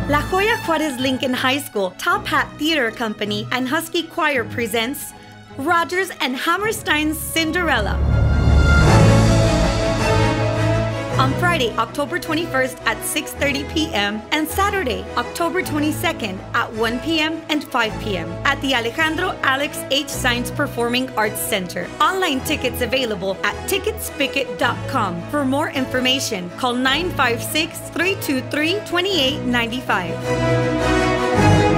La Joya Juarez-Lincoln High School Top Hat Theater Company and Husky Choir presents Rodgers and Hammerstein's Cinderella. On Friday, October 21st at 6:30 p.m. and Saturday, October 22nd at 1 p.m. and 5 p.m. at the Alejandro Alex H. Saenz Performing Arts Center. Online tickets available at ticketspicket.com. For more information, call 956-323-2895.